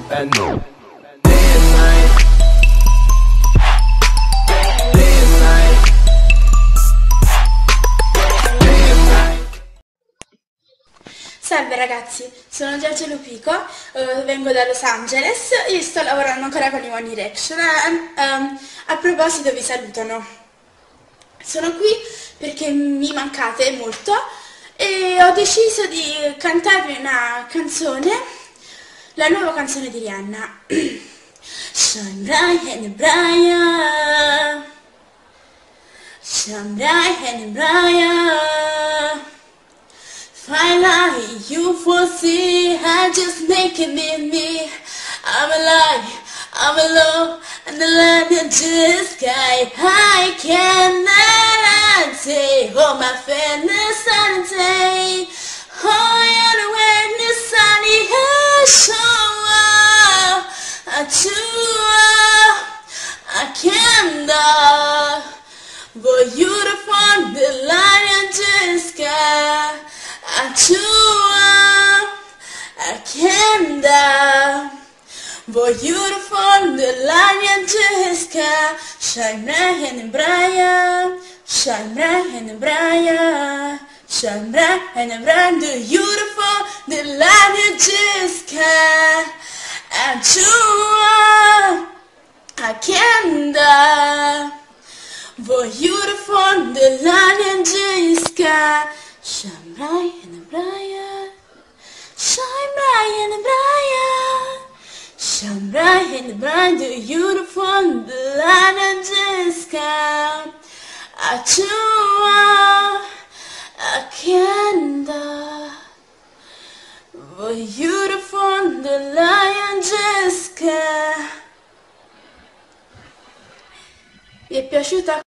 and no. Day and night. Day and night. Day and night. Salve ragazzi, sono Giorgia Lupico, vengo da Los Angeles e sto lavorando ancora con i One Direction. A proposito vi salutano. Sono qui perché mi mancate molto e ho deciso di cantarvi una canzone, la nuova canzone di Rihanna. Shine bright and brighter, shine bright and brighter. Finally you foresee, I just make it me. I'm alive, I'm alone, and the land is just sky. I cannot say, oh my fairness and say, oh you're the witness, sunny show, I cannot, but you the fun, the lion just sky. I can't die, but beautiful, the lion Jessica. Shine bright and brighter, shine bright and brighter, shine bright and bright, the beautiful, the lion Jessica. And I can't die, but beautiful, the lion Jessica. Shine bright and brighter, shine bright and brighter, shine bright and bright, the beautiful, the light and Jessica. I can't die, but beautiful, the lion Jessica. Vi è piaciuta?